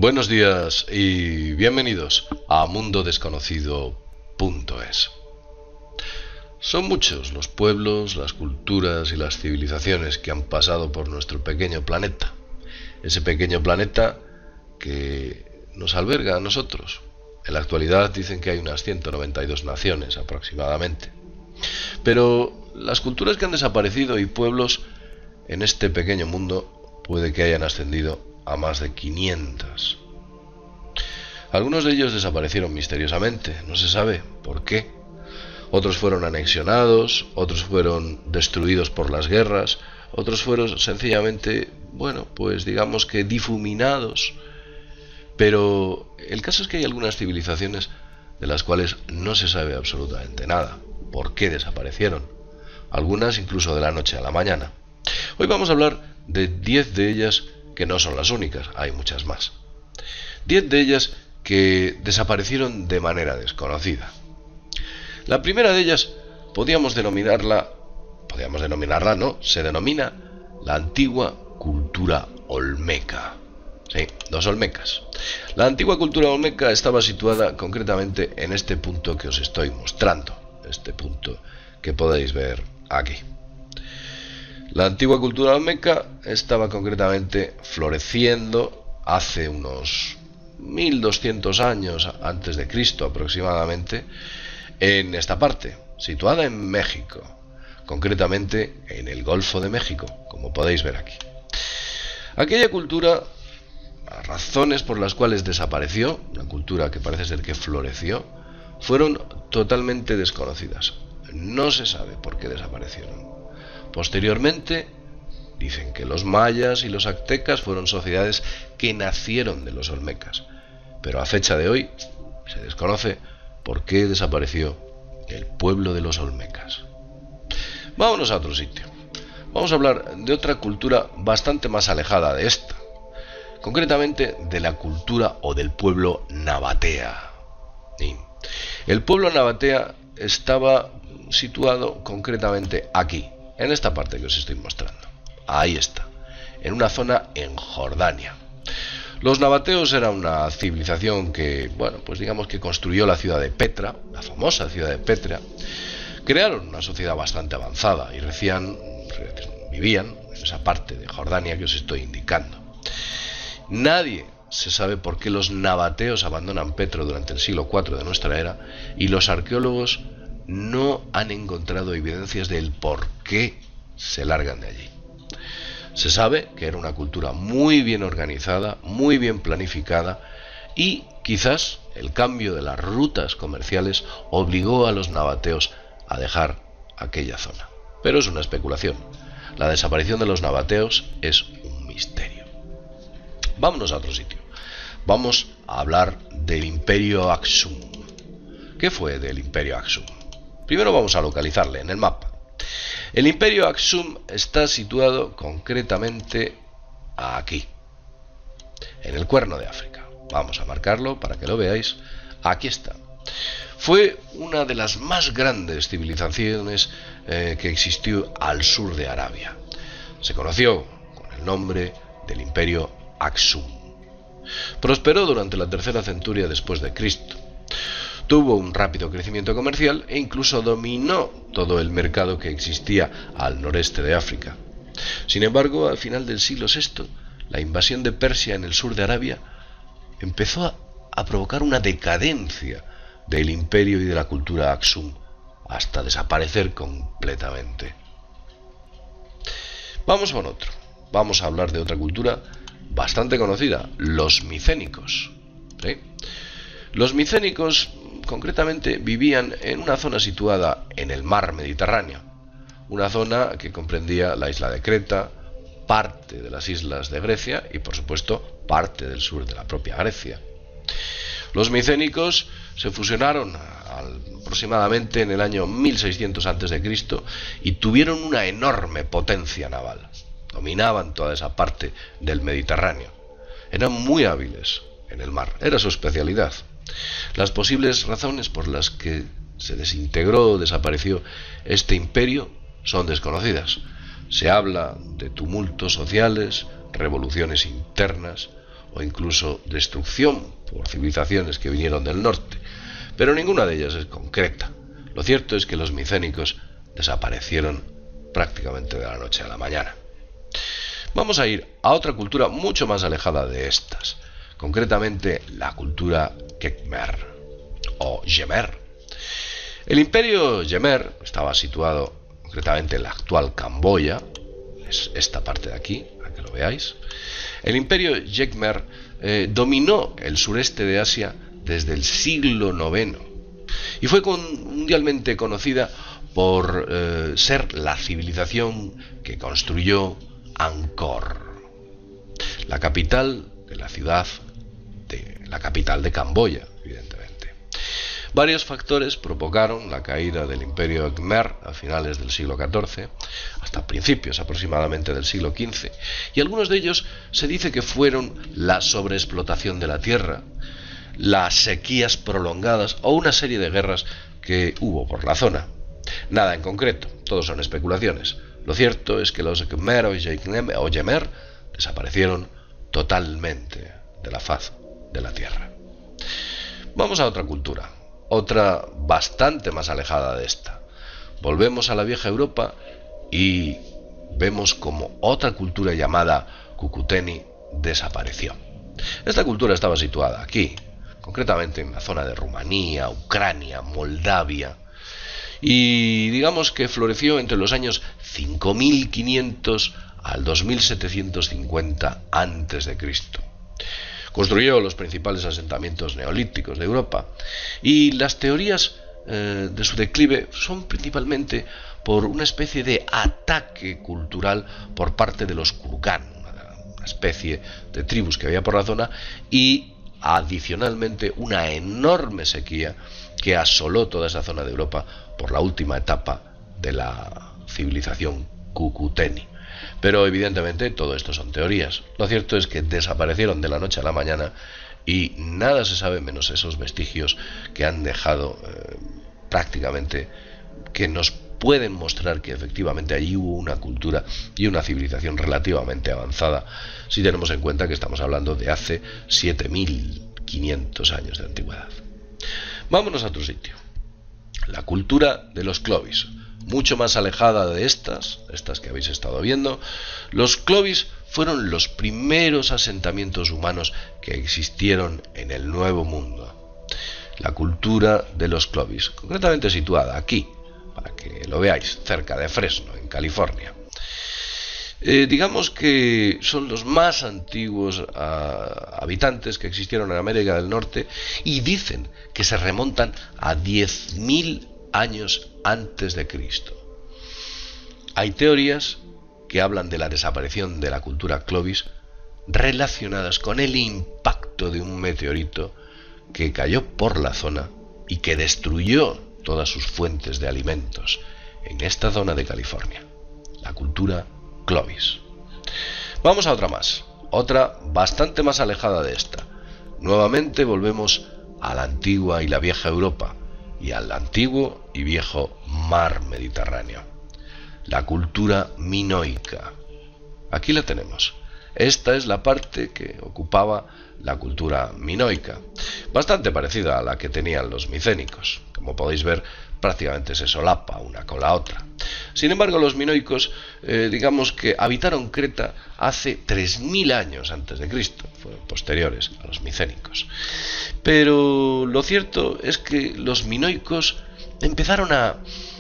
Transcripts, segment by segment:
Buenos días y bienvenidos a mundodesconocido.es. Son muchos los pueblos, las culturas y las civilizaciones que han pasado por nuestro pequeño planeta. Ese pequeño planeta que nos alberga a nosotros. En la actualidad dicen que hay unas 192 naciones aproximadamente. Pero las culturas que han desaparecido y pueblos en este pequeño mundo puede que hayan ascendido a más de 500. Algunos de ellos desaparecieron misteriosamente, no se sabe por qué. Otros fueron anexionados, otros fueron destruidos por las guerras, otros fueron sencillamente, pues digamos que difuminados. Pero el caso es que hay algunas civilizaciones de las cuales no se sabe absolutamente nada. ¿Por qué desaparecieron? Algunas incluso de la noche a la mañana. Hoy vamos a hablar de 10 de ellas que no son las únicas, hay muchas más. 10 de ellas que desaparecieron de manera desconocida. La primera de ellas se denomina la antigua cultura olmeca. Sí, los olmecas. La antigua cultura olmeca estaba situada concretamente en este punto que os estoy mostrando, este punto que podéis ver aquí. La antigua cultura olmeca estaba concretamente floreciendo hace unos 1200 años antes de Cristo aproximadamente en esta parte, situada en México, concretamente en el Golfo de México, como podéis ver aquí. Aquella cultura, las razones por las cuales desapareció, una cultura que parece ser que floreció, fueron totalmente desconocidas. No se sabe por qué desaparecieron. Posteriormente, dicen que los mayas y los aztecas fueron sociedades que nacieron de los olmecas, pero a fecha de hoy se desconoce por qué desapareció el pueblo de los olmecas. Vámonos a otro sitio. Vamos a hablar de otra cultura bastante más alejada de esta, concretamente de la cultura o del pueblo nabatea. ¿Sí? El pueblo nabatea estaba situado concretamente aquí, en esta parte que os estoy mostrando. Ahí está, en una zona en Jordania. Los nabateos eran una civilización que, pues digamos que construyó la ciudad de Petra, la famosa ciudad de Petra. Crearon una sociedad bastante avanzada y vivían en esa parte de Jordania que os estoy indicando. Nadie se sabe por qué los nabateos abandonan Petra durante el siglo IV de nuestra era y los arqueólogos no han encontrado evidencias del por qué se largan de allí. Se sabe que era una cultura muy bien organizada, muy bien planificada y quizás el cambio de las rutas comerciales obligó a los nabateos a dejar aquella zona. Pero es una especulación. La desaparición de los nabateos es un misterio. Vámonos a otro sitio. Vamos a hablar del Imperio Aksum. ¿Qué fue del Imperio Aksum? Primero vamos a localizarle en el mapa. El Imperio Aksum está situado concretamente aquí, en el Cuerno de África. Vamos a marcarlo para que lo veáis. Aquí está. Fue una de las más grandes civilizaciones que existió al sur de Arabia. Se conoció con el nombre del Imperio Aksum. Prosperó durante la tercera centuria después de Cristo. Tuvo un rápido crecimiento comercial e incluso dominó todo el mercado que existía al noreste de África. Sin embargo, al final del siglo VI, la invasión de Persia en el sur de Arabia empezó a provocar una decadencia del imperio y de la cultura Aksum, hasta desaparecer completamente. Vamos con otro. Vamos a hablar de otra cultura bastante conocida, los micénicos. ¿Sí? Los micénicos concretamente vivían en una zona situada en el mar Mediterráneo, una zona que comprendía la isla de Creta, parte de las islas de Grecia y por supuesto parte del sur de la propia Grecia. Los micénicos se fusionaron aproximadamente en el año 1600 a.C. y tuvieron una enorme potencia naval. Dominaban toda esa parte del Mediterráneo. Eran muy hábiles en el mar, era su especialidad. Las posibles razones por las que se desintegró o desapareció este imperio son desconocidas. Se habla de tumultos sociales, revoluciones internas o incluso destrucción por civilizaciones que vinieron del norte, pero ninguna de ellas es concreta. Lo cierto es que los micénicos desaparecieron prácticamente de la noche a la mañana. Vamos a ir a otra cultura mucho más alejada de estas, concretamente la cultura Khmer o Khmer. El imperio Khmer estaba situado concretamente en la actual Camboya, es esta parte de aquí, para que lo veáis. El imperio Khmer dominó el sureste de Asia desde el siglo IX y fue mundialmente conocida por ser la civilización que construyó Angkor, la capital de la capital de Camboya, evidentemente. Varios factores provocaron la caída del imperio Khmer a finales del siglo XIV, hasta principios aproximadamente del siglo XV, y algunos de ellos se dice que fueron la sobreexplotación de la tierra, las sequías prolongadas o una serie de guerras que hubo por la zona. Nada en concreto, todos son especulaciones. Lo cierto es que los Khmer o Khmer desaparecieron totalmente de la faz de la tierra. Vamos a otra cultura, otra bastante más alejada de esta. Volvemos a la vieja Europa y vemos como otra cultura llamada Cucuteni desapareció. Esta cultura estaba situada aquí, concretamente en la zona de Rumanía, Ucrania, Moldavia, y digamos que floreció entre los años 5500 al 2750 a.C. Construyó los principales asentamientos neolíticos de Europa, y las teorías de su declive son principalmente por una especie de ataque cultural por parte de los Kurukan, una especie de tribus que había por la zona, y adicionalmente una enorme sequía que asoló toda esa zona de Europa por la última etapa de la civilización Cucuteni. Pero evidentemente todo esto son teorías. Lo cierto es que desaparecieron de la noche a la mañana y nada se sabe menos esos vestigios que han dejado prácticamente, que nos pueden mostrar que efectivamente allí hubo una cultura y una civilización relativamente avanzada, si tenemos en cuenta que estamos hablando de hace 7500 años de antigüedad. Vámonos a otro sitio. La cultura de los Clovis, mucho más alejada de estas que habéis estado viendo. Los Clovis fueron los primeros asentamientos humanos que existieron en el Nuevo Mundo. La cultura de los Clovis, concretamente situada aquí, para que lo veáis, cerca de Fresno, en California. Digamos que son los más antiguos habitantes que existieron en América del Norte, y dicen que se remontan a 10.000 años antes de Cristo. Hay teorías que hablan de la desaparición de la cultura Clovis relacionadas con el impacto de un meteorito que cayó por la zona y que destruyó todas sus fuentes de alimentos en esta zona de California, la cultura Clovis. Vamos a otra más, otra bastante más alejada de esta. Nuevamente volvemos a la antigua y la vieja Europa y al antiguo y viejo mar Mediterráneo, la cultura minoica. Aquí la tenemos. Esta es la parte que ocupaba la cultura minoica, bastante parecida a la que tenían los micénicos. Como podéis ver, prácticamente se solapa una con la otra. Sin embargo, los minoicos, digamos que habitaron Creta hace 3000 años antes de Cristo, fueron posteriores a los micénicos. Pero lo cierto es que los minoicos empezaron a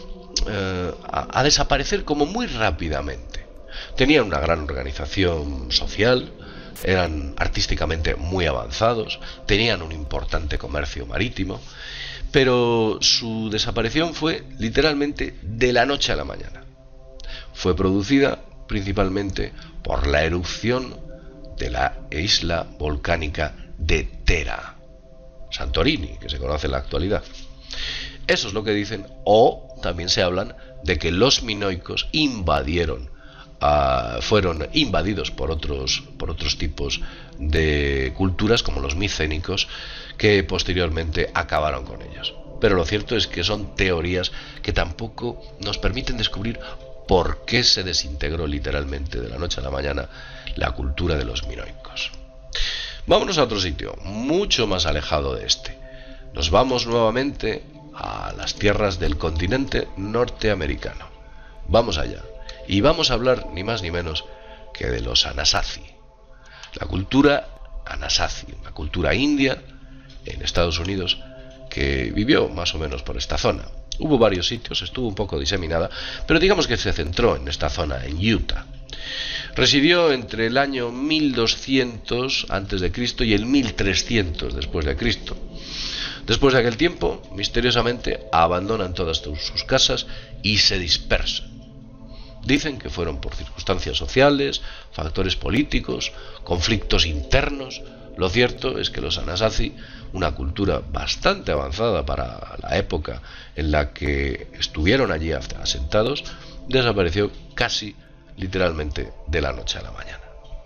desaparecer como muy rápidamente. Tenían una gran organización social, eran artísticamente muy avanzados, tenían un importante comercio marítimo, pero su desaparición fue literalmente de la noche a la mañana. Fue producida principalmente por la erupción de la isla volcánica de Thera, Santorini, que se conoce en la actualidad. Eso es lo que dicen, o también se hablan de que los minoicos fueron invadidos por otros tipos de culturas, como los micénicos, que posteriormente acabaron con ellos. Pero lo cierto es que son teorías que tampoco nos permiten descubrir por qué se desintegró literalmente de la noche a la mañana la cultura de los minoicos. Vámonos a otro sitio, mucho más alejado de este. Nos vamos nuevamente a las tierras del continente norteamericano. Vamos allá. Y vamos a hablar ni más ni menos que de los Anasazi. La cultura Anasazi, una cultura india en Estados Unidos que vivió más o menos por esta zona. Hubo varios sitios, estuvo un poco diseminada, pero digamos que se centró en esta zona, en Utah. Residió entre el año 1200 a.C. y el 1300 después de Cristo. Después de aquel tiempo, misteriosamente, abandonan todas sus casas y se dispersan. Dicen que fueron por circunstancias sociales, factores políticos, conflictos internos. Lo cierto es que los Anasazi, una cultura bastante avanzada para la época en la que estuvieron allí asentados, desapareció casi literalmente de la noche a la mañana.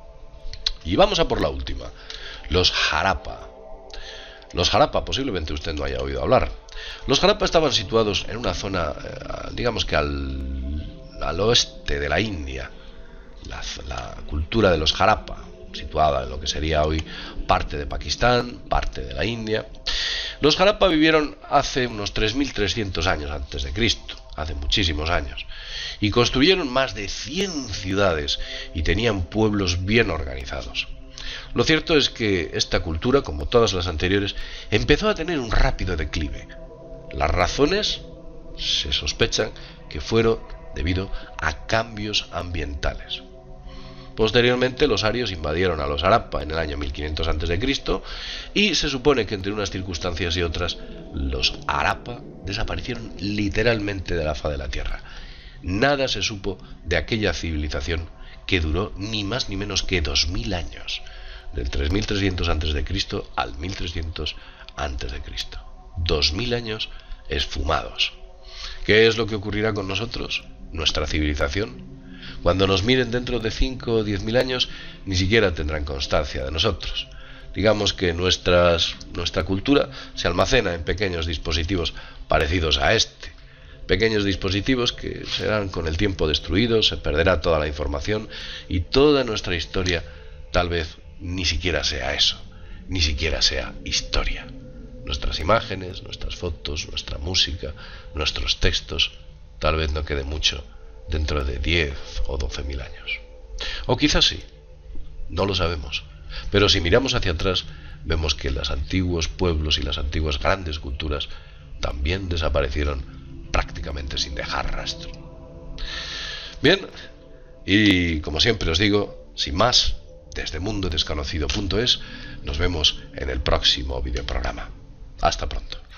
Y vamos a por la última, los Harappa. Los Harappa, posiblemente usted no haya oído hablar. Los Harappa estaban situados en una zona, digamos que al oeste de la India. La cultura de los Harappa, situada en lo que sería hoy parte de Pakistán, parte de la India. Los Harappa vivieron hace unos 3.300 años antes de Cristo, hace muchísimos años, y construyeron más de 100 ciudades y tenían pueblos bien organizados. Lo cierto es que esta cultura, como todas las anteriores, empezó a tener un rápido declive. Las razones se sospechan que fueron debido a cambios ambientales. Posteriormente los arios invadieron a los Harappa en el año 1500 a.C. y se supone que entre unas circunstancias y otras los Harappa desaparecieron literalmente de la faz de la tierra. Nada se supo de aquella civilización que duró ni más ni menos que 2000 años, del 3300 a.C. al 1300 a.C. 2000 años esfumados. ¿Qué es lo que ocurrirá con nosotros? Nuestra civilización. Cuando nos miren dentro de 5 o 10.000 años, ni siquiera tendrán constancia de nosotros. Digamos que nuestra cultura se almacena en pequeños dispositivos parecidos a este. Pequeños dispositivos que serán con el tiempo destruidos, se perderá toda la información y toda nuestra historia tal vez ni siquiera sea eso, ni siquiera sea historia. Nuestras imágenes, nuestras fotos, nuestra música, nuestros textos, tal vez no quede mucho dentro de 10 o 12.000 años. O quizás sí, no lo sabemos. Pero si miramos hacia atrás, vemos que los antiguos pueblos y las antiguas grandes culturas también desaparecieron prácticamente sin dejar rastro. Bien, y como siempre os digo, sin más, desde mundodesconocido.es, nos vemos en el próximo videoprograma. Hasta pronto.